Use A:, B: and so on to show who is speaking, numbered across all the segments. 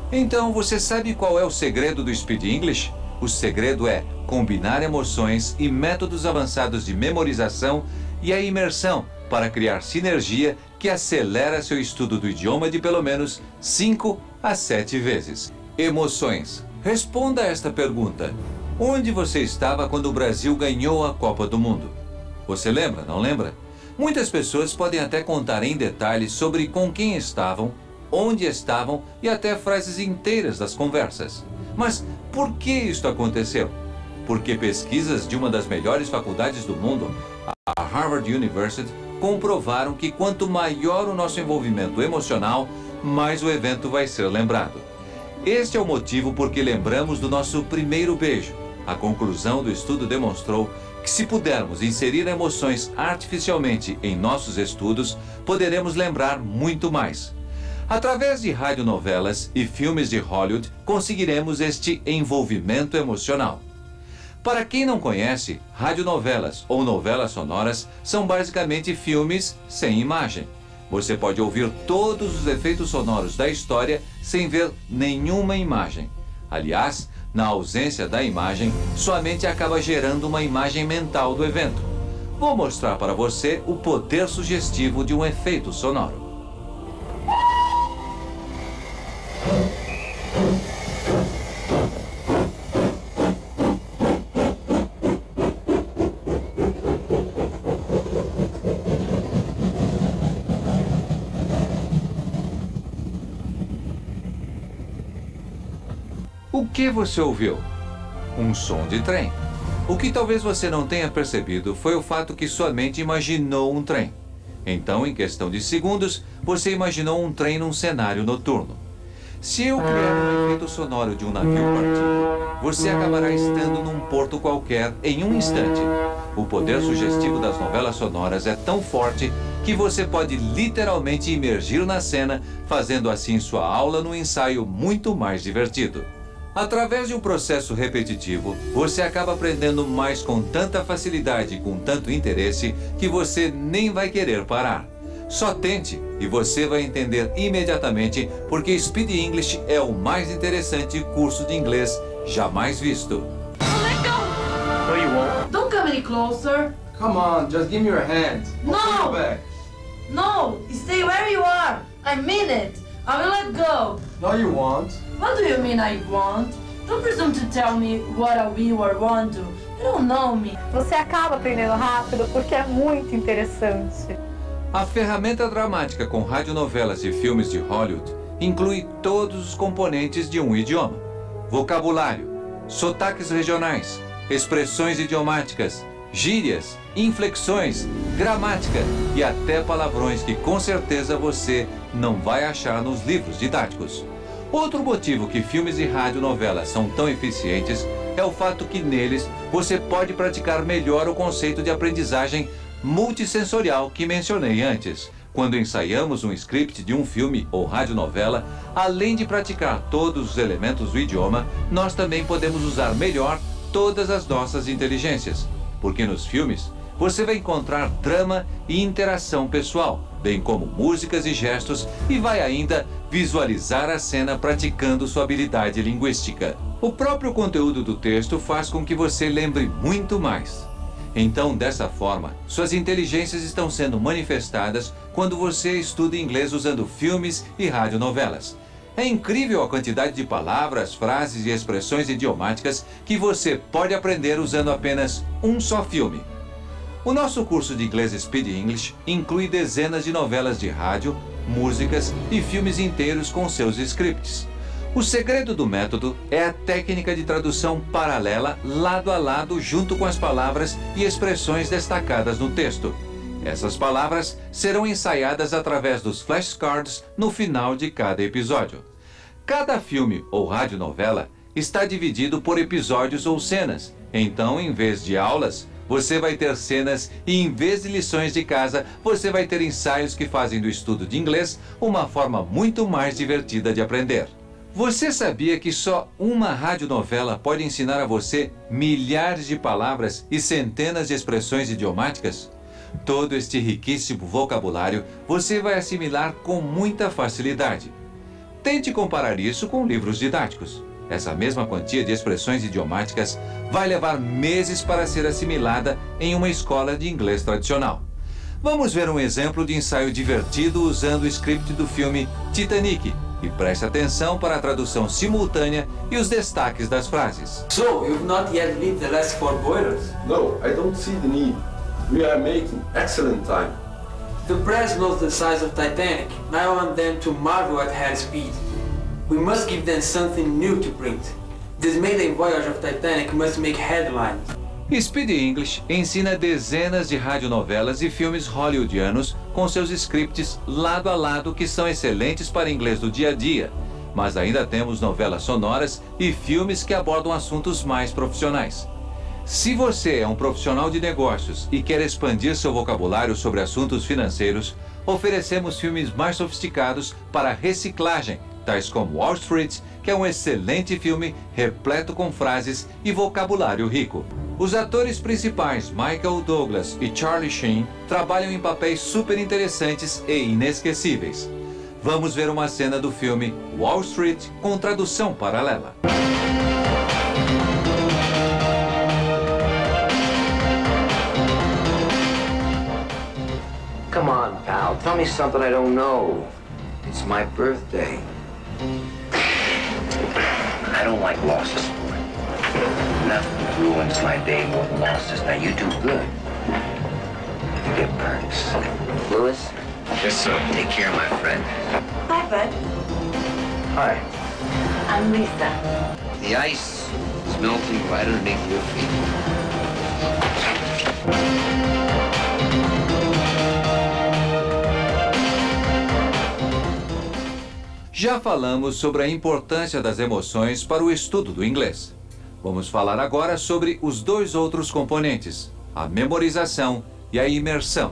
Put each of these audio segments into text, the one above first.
A: Então, você sabe qual é o segredo do Speed English? O segredo é combinar emoções e métodos avançados de memorização e a imersão para criar sinergia que acelera seu estudo do idioma de pelo menos 5 a 7 vezes. Emoções. Responda a esta pergunta. Onde você estava quando o Brasil ganhou a Copa do Mundo? Você lembra, não lembra? Muitas pessoas podem até contar em detalhes sobre com quem estavam, onde estavam e até frases inteiras das conversas. Mas por que isto aconteceu? Porque pesquisas de uma das melhores faculdades do mundo, a Harvard University, comprovaram que quanto maior o nosso envolvimento emocional, mais o evento vai ser lembrado. Este é o motivo por que lembramos do nosso primeiro beijo. A conclusão do estudo demonstrou que se pudermos inserir emoções artificialmente em nossos estudos, poderemos lembrar muito mais. Através de radionovelas e filmes de Hollywood, conseguiremos este envolvimento emocional. Para quem não conhece, radionovelas ou novelas sonoras são basicamente filmes sem imagem. Você pode ouvir todos os efeitos sonoros da história sem ver nenhuma imagem. Aliás, na ausência da imagem, sua mente acaba gerando uma imagem mental do evento. Vou mostrar para você o poder sugestivo de um efeito sonoro. O que você ouviu? Um som de trem. O que talvez você não tenha percebido foi o fato que sua mente imaginou um trem. Então, em questão de segundos, você imaginou um trem num cenário noturno. Se eu criar um efeito sonoro de um navio partindo, você acabará estando num porto qualquer em um instante. O poder sugestivo das novelas sonoras é tão forte que você pode literalmente imergir na cena, fazendo assim sua aula num ensaio muito mais divertido. Através de um processo repetitivo, você acaba aprendendo mais com tanta facilidade e com tanto interesse que você nem vai querer parar. Só tente e você vai entender imediatamente porque Speed English é o mais interessante curso de inglês jamais visto.
B: Let go!
C: No, you won't.
B: Don't come any closer.
D: Come on, just give me your hand. I'll
B: No!
D: put you back.
B: No, stay where you are. I mean it. I will let go.
D: No, you won't.
B: What do you mean I want? Don't presume to tell me what I will or want to. You don't know me.
E: Você acaba aprendendo rápido porque é muito interessante.
A: A ferramenta dramática com radionovelas e filmes de Hollywood inclui todos os componentes de um idioma: vocabulário, sotaques regionais, expressões idiomáticas, gírias, inflexões, gramática e até palavrões que com certeza você não vai achar nos livros didáticos. Outro motivo que filmes e radionovelas são tão eficientes é o fato que neles você pode praticar melhor o conceito de aprendizagem multissensorial que mencionei antes. Quando ensaiamos um script de um filme ou radionovela, além de praticar todos os elementos do idioma, nós também podemos usar melhor todas as nossas inteligências. Porque nos filmes, você vai encontrar drama e interação pessoal, bem como músicas e gestos, e vai ainda visualizar a cena praticando sua habilidade linguística. O próprio conteúdo do texto faz com que você lembre muito mais. Então, dessa forma, suas inteligências estão sendo manifestadas quando você estuda inglês usando filmes e radionovelas. É incrível a quantidade de palavras, frases e expressões idiomáticas que você pode aprender usando apenas um só filme. O nosso curso de inglês Speed English inclui dezenas de novelas de rádio, músicas e filmes inteiros com seus scripts. O segredo do método é a técnica de tradução paralela lado a lado junto com as palavras e expressões destacadas no texto. Essas palavras serão ensaiadas através dos flashcards no final de cada episódio. Cada filme ou radionovela está dividido por episódios ou cenas. Então, em vez de aulas, você vai ter cenas e, em vez de lições de casa, você vai ter ensaios que fazem do estudo de inglês uma forma muito mais divertida de aprender. Você sabia que só uma radionovela pode ensinar a você milhares de palavras e centenas de expressões idiomáticas? Todo este riquíssimo vocabulário você vai assimilar com muita facilidade. Tente comparar isso com livros didáticos. Essa mesma quantia de expressões idiomáticas vai levar meses para ser assimilada em uma escola de inglês tradicional. Vamos ver um exemplo de ensaio divertido usando o script do filme Titanic. E preste atenção para a tradução simultânea e os destaques das frases.
C: So, you've not yet lit the last 4 boilers?
D: No, I don't see the need. We are making excellent time.
C: The press knows the size of Titanic. Now I want them to marvel at her speed. We must give them something new to print. This maiden voyage of Titanic must make headlines.
A: Speed English ensina dezenas de radionovelas e filmes hollywoodianos com seus scripts lado a lado que são excelentes para inglês do dia a dia, mas ainda temos novelas sonoras e filmes que abordam assuntos mais profissionais. Se você é um profissional de negócios e quer expandir seu vocabulário sobre assuntos financeiros, oferecemos filmes mais sofisticados para reciclagem, tais como Wall Street, que é um excelente filme repleto com frases e vocabulário rico. Os atores principais Michael Douglas e Charlie Sheen trabalham em papéis super interessantes e inesquecíveis. Vamos ver uma cena do filme Wall Street com tradução paralela.
F: Come on, pal. Tell me something I don't know. It's my birthday. I don't like losses. Nothing ruins my day more than losses. Now, you do good. You get perks. Louis?
G: Yes, sir.
F: Take care, my friend.
H: Hi, Bud.
F: Hi.
H: I'm Lisa.
F: The ice is melting right underneath your feet.
A: Já falamos sobre a importância das emoções para o estudo do inglês. Vamos falar agora sobre os dois outros componentes, a memorização e a imersão.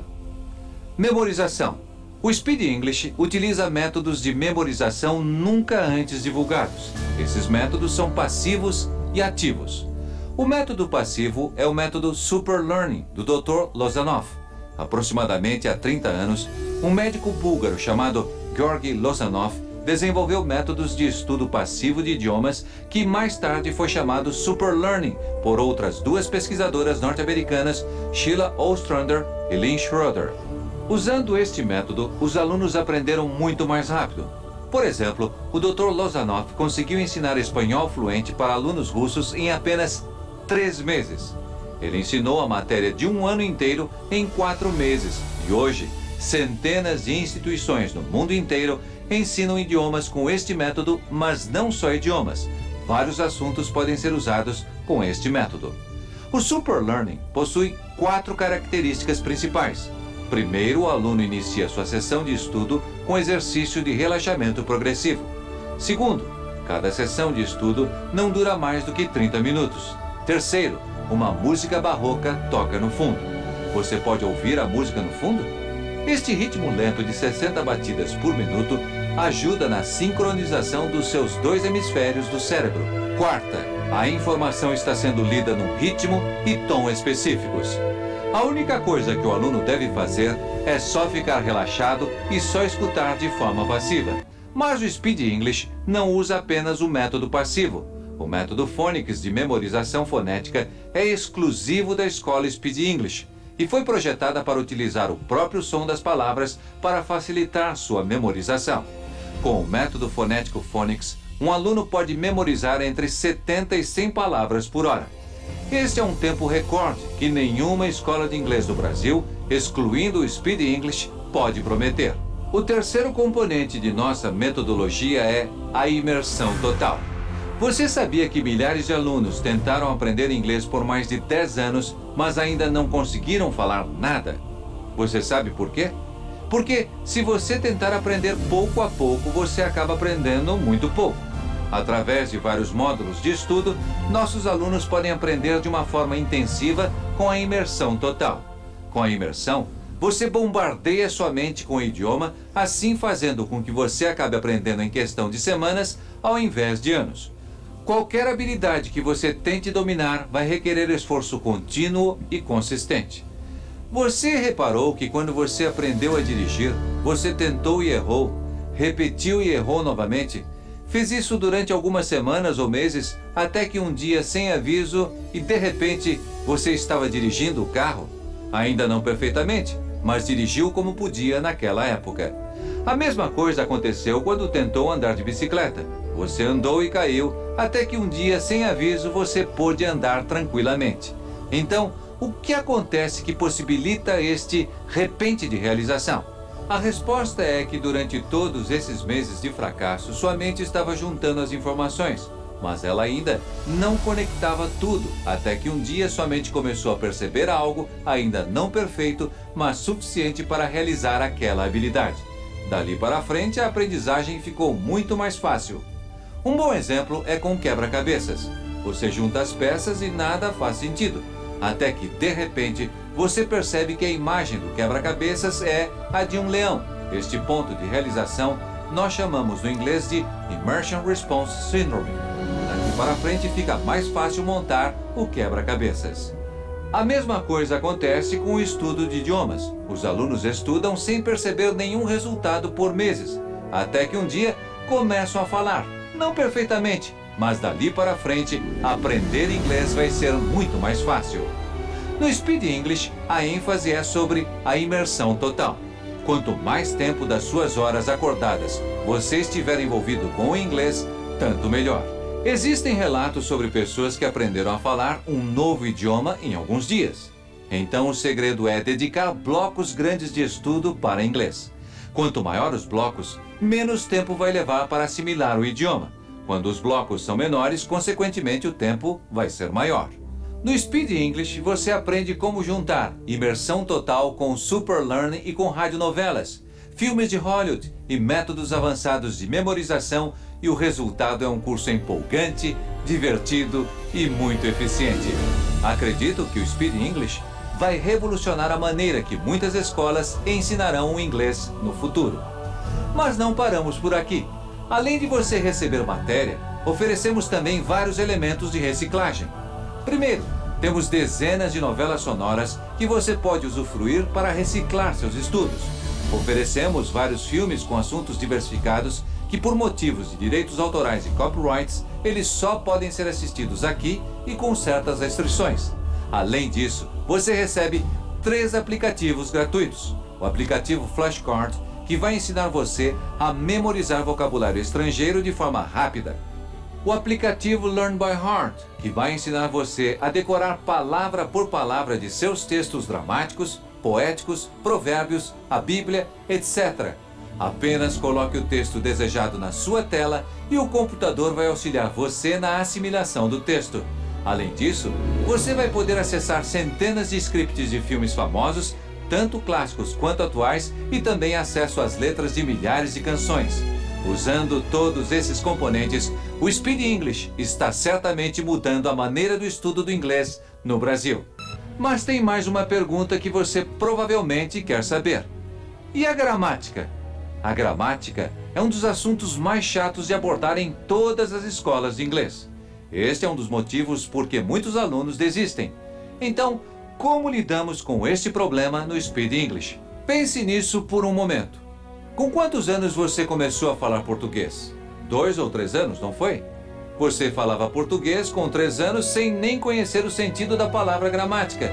A: Memorização. O Speed English utiliza métodos de memorização nunca antes divulgados. Esses métodos são passivos e ativos. O método passivo é o método Super Learning, do Dr. Lozanov. Aproximadamente há 30 anos, um médico búlgaro chamado Georgi Lozanov desenvolveu métodos de estudo passivo de idiomas que mais tarde foi chamado Super Learning por outras duas pesquisadoras norte-americanas, Sheila Ostrander e Lynn Schroeder. Usando este método, os alunos aprenderam muito mais rápido. Por exemplo, o Dr. Lozanov conseguiu ensinar espanhol fluente para alunos russos em apenas 3 meses. Ele ensinou a matéria de um ano inteiro em 4 meses e hoje, centenas de instituições no mundo inteiro ensinam idiomas com este método, mas não só idiomas. Vários assuntos podem ser usados com este método. O Super Learning possui 4 características principais. Primeiro, o aluno inicia sua sessão de estudo com exercício de relaxamento progressivo. Segundo, cada sessão de estudo não dura mais do que 30 minutos. Terceiro, uma música barroca toca no fundo. Você pode ouvir a música no fundo? Este ritmo lento de 60 batidas por minuto ajuda na sincronização dos seus 2 hemisférios do cérebro. Quarta, a informação está sendo lida num ritmo e tom específicos. A única coisa que o aluno deve fazer é só ficar relaxado e só escutar de forma passiva. Mas o Speed English não usa apenas o método passivo. O método Phonics de memorização fonética é exclusivo da escola Speed English e foi projetada para utilizar o próprio som das palavras para facilitar sua memorização. Com o método fonético Phonics, um aluno pode memorizar entre 70 e 100 palavras por hora. Este é um tempo recorde que nenhuma escola de inglês do Brasil, excluindo o Speed English, pode prometer. O terceiro componente de nossa metodologia é a imersão total. Você sabia que milhares de alunos tentaram aprender inglês por mais de 10 anos, mas ainda não conseguiram falar nada? Você sabe por quê? Porque se você tentar aprender pouco a pouco, você acaba aprendendo muito pouco. Através de vários módulos de estudo, nossos alunos podem aprender de uma forma intensiva com a imersão total. Com a imersão, você bombardeia sua mente com o idioma, assim fazendo com que você acabe aprendendo em questão de semanas ao invés de anos. Qualquer habilidade que você tente dominar vai requerer esforço contínuo e consistente. Você reparou que quando você aprendeu a dirigir, você tentou e errou, repetiu e errou novamente, Fez isso durante algumas semanas ou meses, até que um dia, sem aviso, e de repente, você estava dirigindo o carro? Ainda não perfeitamente, mas dirigiu como podia naquela época. A mesma coisa aconteceu quando tentou andar de bicicleta. Você andou e caiu, até que um dia, sem aviso, você pôde andar tranquilamente. Então, o que acontece que possibilita este repente de realização? A resposta é que durante todos esses meses de fracasso, sua mente estava juntando as informações, mas ela ainda não conectava tudo, até que um dia sua mente começou a perceber algo ainda não perfeito, mas suficiente para realizar aquela habilidade. Dali para frente, a aprendizagem ficou muito mais fácil. Um bom exemplo é com quebra-cabeças. Você junta as peças e nada faz sentido, até que, de repente, você percebe que a imagem do quebra-cabeças é a de um leão. Este ponto de realização nós chamamos no inglês de Immersion Response Syndrome. Daqui para frente fica mais fácil montar o quebra-cabeças. A mesma coisa acontece com o estudo de idiomas. Os alunos estudam sem perceber nenhum resultado por meses, até que um dia começam a falar, não perfeitamente, mas dali para frente aprender inglês vai ser muito mais fácil. No Speed English, a ênfase é sobre a imersão total. Quanto mais tempo das suas horas acordadas você estiver envolvido com o inglês, tanto melhor. Existem relatos sobre pessoas que aprenderam a falar um novo idioma em alguns dias. Então o segredo é dedicar blocos grandes de estudo para inglês. Quanto maior os blocos, menos tempo vai levar para assimilar o idioma. Quando os blocos são menores, consequentemente o tempo vai ser maior. No Speed English, você aprende como juntar imersão total com Super Learning e com radionovelas, filmes de Hollywood e métodos avançados de memorização, e o resultado é um curso empolgante, divertido e muito eficiente. Acredito que o Speed English vai revolucionar a maneira que muitas escolas ensinarão o inglês no futuro. Mas não paramos por aqui. Além de você receber matéria, oferecemos também vários elementos de reciclagem. Primeiro, temos dezenas de novelas sonoras que você pode usufruir para reciclar seus estudos. Oferecemos vários filmes com assuntos diversificados que, por motivos de direitos autorais e copyrights, eles só podem ser assistidos aqui e com certas restrições. Além disso, você recebe 3 aplicativos gratuitos. O aplicativo Flashcard, que vai ensinar você a memorizar vocabulário estrangeiro de forma rápida. O aplicativo Learn by Heart, que vai ensinar você a decorar palavra por palavra de seus textos dramáticos, poéticos, provérbios, a Bíblia, etc. Apenas coloque o texto desejado na sua tela e o computador vai auxiliar você na assimilação do texto. Além disso, você vai poder acessar centenas de scripts de filmes famosos, tanto clássicos quanto atuais, e também acesso às letras de milhares de canções. Usando todos esses componentes, o Speed English está certamente mudando a maneira do estudo do inglês no Brasil. Mas tem mais uma pergunta que você provavelmente quer saber. E a gramática? A gramática é um dos assuntos mais chatos de abordar em todas as escolas de inglês. Este é um dos motivos por que muitos alunos desistem. Então, como lidamos com este problema no Speed English? Pense nisso por um momento. Com quantos anos você começou a falar português? 2 ou 3 anos, não foi? Você falava português com 3 anos sem nem conhecer o sentido da palavra gramática.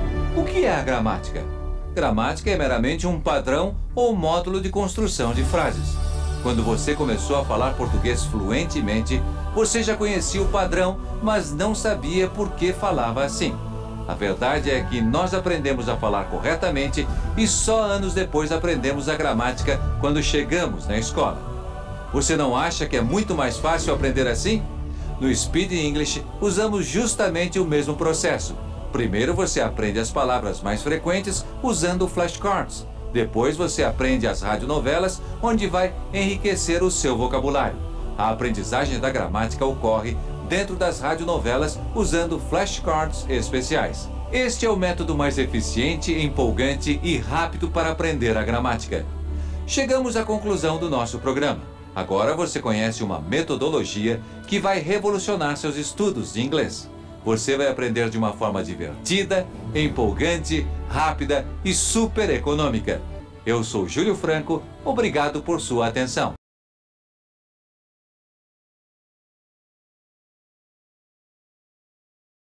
A: O que é a gramática? Gramática é meramente um padrão ou módulo de construção de frases. Quando você começou a falar português fluentemente, você já conhecia o padrão, mas não sabia por que falava assim. A verdade é que nós aprendemos a falar corretamente e só anos depois aprendemos a gramática quando chegamos na escola. Você não acha que é muito mais fácil aprender assim? No Speed English, usamos justamente o mesmo processo. Primeiro você aprende as palavras mais frequentes usando flashcards. Depois você aprende as radionovelas, onde vai enriquecer o seu vocabulário. A aprendizagem da gramática ocorre dentro das radionovelas usando flashcards especiais. Este é o método mais eficiente, empolgante e rápido para aprender a gramática. Chegamos à conclusão do nosso programa. Agora você conhece uma metodologia que vai revolucionar seus estudos de inglês. Você vai aprender de uma forma divertida, empolgante, rápida e super econômica. Eu sou Júlio Franco, obrigado por sua atenção.